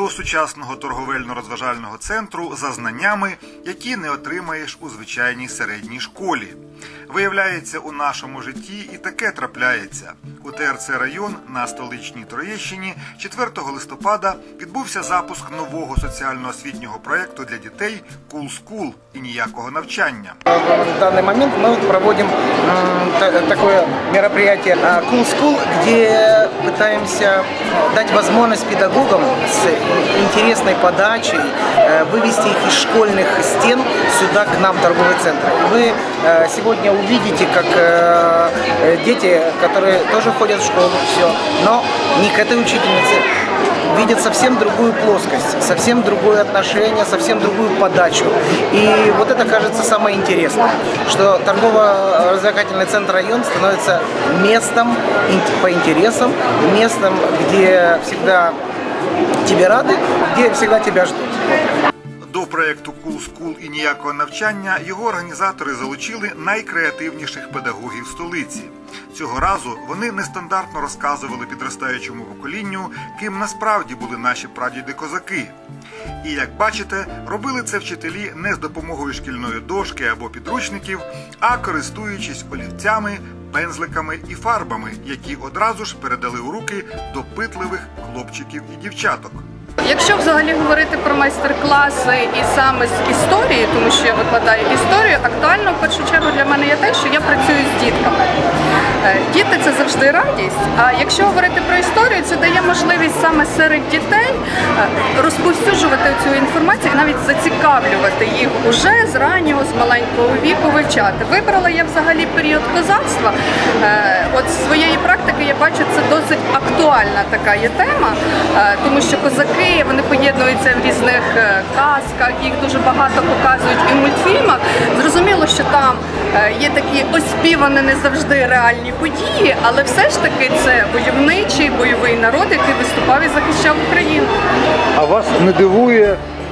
до сучасного торговельно-розважального центру за знаннями, які не отримаєш у звичайній середній школі. Виявляється, у нашому житті і таке трапляється. У ТРЦ «Район» на столичній Троєщині 4 листопада відбувся запуск нового соціально-освітнього проєкту для дітей «Cool School» і ніякого навчання. В данный момент мы проводим такое мероприятие «Cool School», где пытаемся дать возможность педагогам с интересной подачей вывести их из школьных стен сюда, к нам, в торговый центр. Вы сегодня увидите, как дети, которые тоже ходят в школу, все, но не к этой учительнице, видят совсем другую плоскость, совсем другое отношение, совсем другую подачу. И вот это, кажется, самое интересное, что торгово-развлекательный центр «Район» становится местом по интересам, местом, где всегда тебе рады, где всегда тебя ждут. До проєкту «Cool School» і ніякого навчання його організатори залучили найкреативніших педагогів столиці. Цього разу вони нестандартно розказували підростаючому поколінню, ким насправді були наші прадіди-козаки. І, як бачите, робили це вчителі не з допомогою шкільної дошки або підручників, а користуючись олівцями, пензликами і фарбами, які одразу ж передали у руки допитливих хлопчиків і дівчаток. Якщо взагалі говорити про майстер-класи і саме з історії, тому що я викладаю історію, актуально в першу чергу для мене є те, що я працюю з дітками. Діти – це завжди радість, а якщо говорити про історію, це дає можливість саме серед дітей розповсюджувати цю інформацію і навіть зацікавлювати їх уже з раннього, з маленького віку вивчати. Вибрала я взагалі період козацтва. От з своєї практики я бачу, це досить актуальна така є тема, тому що козаки, вони поєднуються в різних казках, їх дуже багато показують і в мультфільмах. Зрозуміло, що там є такі оспівані не завжди реальні події, але все ж таки це войовничий, бойовий народ, який виступав і захищав Україну. А вас не дивує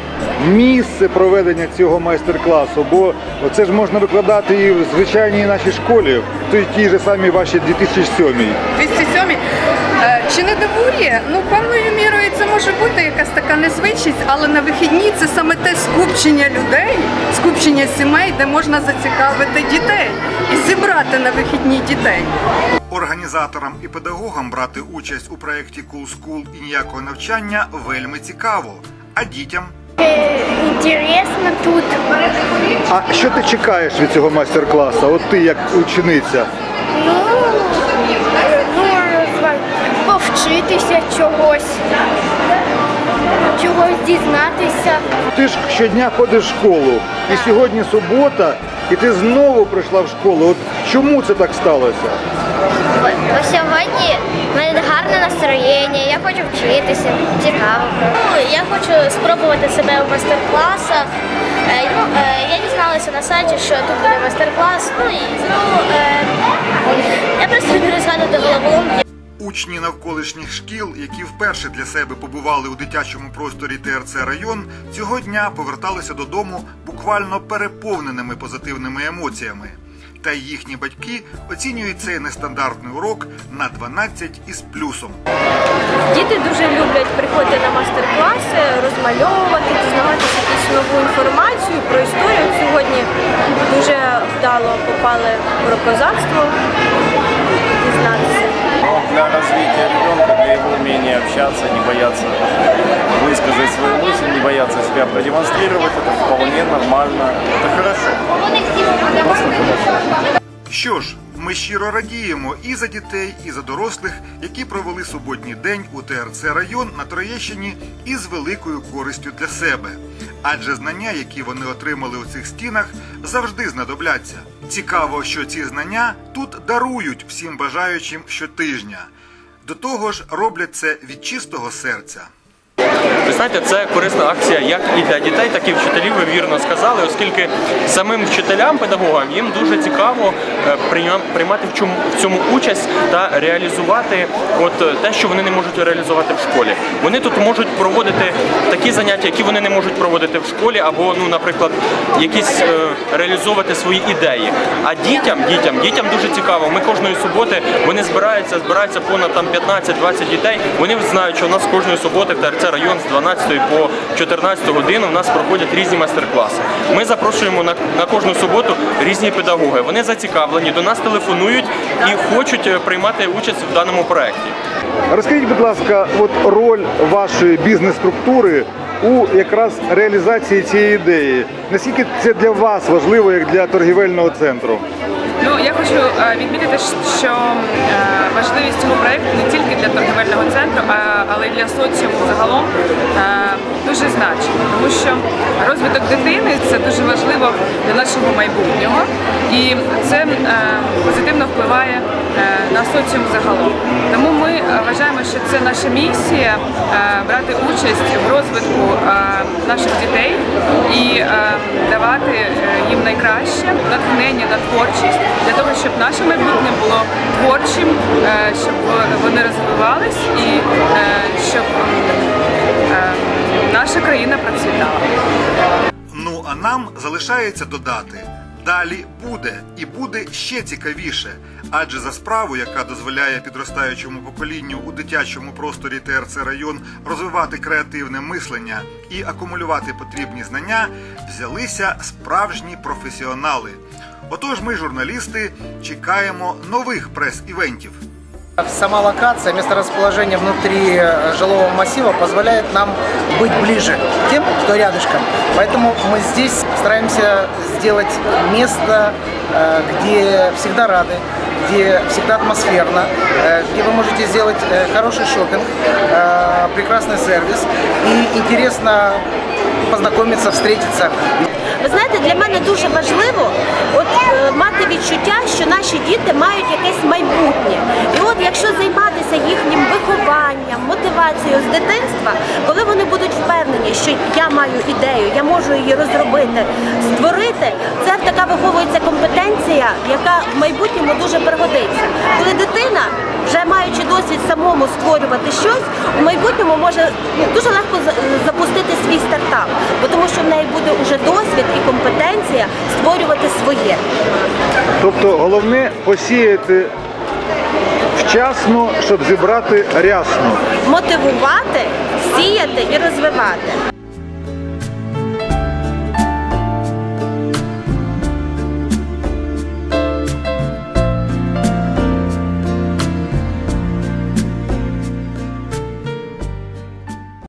місце проведення цього майстер-класу? Бо це ж можна викладати і в звичайній нашій школі, в тій же самій вашій 2007-й. 207-й? Чи не дивує? Ну, певною мірою це може бути якась така незвичність, але на вихідні це саме те скупчення людей, скупчення сімей, де можна зацікавити дітей і зібрати на вихідні дітей. Організаторам і педагогам брати участь у проєкті «Cool School» і ніякого навчання вельми цікаво. А дітям? Інтересно тут. А що ти чекаєш від цього майстер-класу? От ти як учениця? Повчитися чогось дізнатися. Ти ж щодня ходиш в школу, і сьогодні субота, і ти знову прийшла в школу. От чому це так сталося? Бо сьогодні в мене гарне настроєння, я хочу вчитися, цікаво. Я хочу спробувати себе у майстер-класах. Я дізналася на сайті, що тут буде майстер-клас. Я просто не згадую головоломки. Учні навколишніх шкіл, які вперше для себе побували у дитячому просторі ТРЦ «Район», цього дня поверталися додому буквально переповненими позитивними емоціями. Та й їхні батьки оцінюють цей нестандартний урок на 12 із плюсом. Діти дуже люблять приходити на майстер-класи, розмальовувати, дізнаватися якусь нову інформацію про історію. Сьогодні дуже вдало попали про козацтво, дізнатися. Для развития ребенка, для его умения общаться, не бояться высказать свою мысль, не бояться себя продемонстрировать, это вполне нормально, это хорошо. Просто хорошо. Що ж, ми щиро радіємо і за дітей, і за дорослих, які провели суботній день у ТРЦ «Район» на Троєщині із великою користю для себе. Адже знання, які вони отримали у цих стінах, завжди знадобляться. Цікаво, що ці знання тут дарують всім бажаючим щотижня. До того ж, роблять це від чистого серця. Ви знаєте, це корисна акція як і для дітей, так і вчителів, ви вірно сказали, оскільки самим вчителям, педагогам, їм дуже цікаво приймати в цьому участь та реалізувати те, що вони не можуть реалізувати в школі. Вони тут можуть проводити такі заняття, які вони не можуть проводити в школі, або, наприклад, якісь реалізовувати свої ідеї. А дітям дуже цікаво. Ми кожної суботи, вони збираються понад 15-20 дітей, вони знають, що у нас кожної суботи в ТРЦ «Район» район з 12 по 14 годину. У нас проходять різні майстер-класи. Ми запрошуємо на кожну суботу різні педагоги. Вони зацікавлені, до нас телефонують і хочуть приймати участь в даному проєкті. Розкажіть, будь ласка, от роль вашої бізнес-структури у якраз реалізації цієї ідеї. Наскільки це для вас важливо, як для торгівельного центру? Ну, я хочу відмітити, що важливість цього проєкту не тільки для торгівельного центру, але й для соціуму загалом дуже значить, тому що розвиток дитини – це дуже важливо для нашого майбутнього, і це позитивно впливає на соціум загалом. Тому ми вважаємо, що це наша місія – брати участь в розвитку наших дітей і давати їм найкраще натхнення на творчість, для того, щоб наше майбутнє було творчим, щоб вони розвивались і щоб наша країна процвітала. Ну а нам залишається додати: далі буде, і буде ще цікавіше. Адже за справу, яка дозволяє підростаючому поколінню у дитячому просторі ТРЦ район розвивати креативне мислення і акумулювати потрібні знання, взялися справжні професіонали. Отож ми, журналісти, чекаємо нових прес-івентів. Сама локация, месторасположение внутри жилого массива позволяет нам быть ближе к тем, кто рядышком. Поэтому мы здесь стараемся сделать место, где всегда рады, где всегда атмосферно, где вы можете сделать хороший шопинг, прекрасный сервис и интересно познакомиться, встретиться. Ви знаєте, для мене дуже важливо мати відчуття, що наші діти мають якесь майбутнє. І от якщо займатися їхнім вихованням, мотивацією з дитинства, коли вони будуть впевнені, що я маю ідею, я можу її розробити, створити, це така виховується компетенція, яка в майбутньому дуже пригодиться. Коли дитина, вже маючи досвід самому створювати щось, у майбутньому може дуже легко запустити свій стартап, тому що в неї буде вже досвід і компетенція створювати своє. Тобто головне посіяти вчасно, щоб зібрати рясно. Мотивувати, сіяти і розвивати.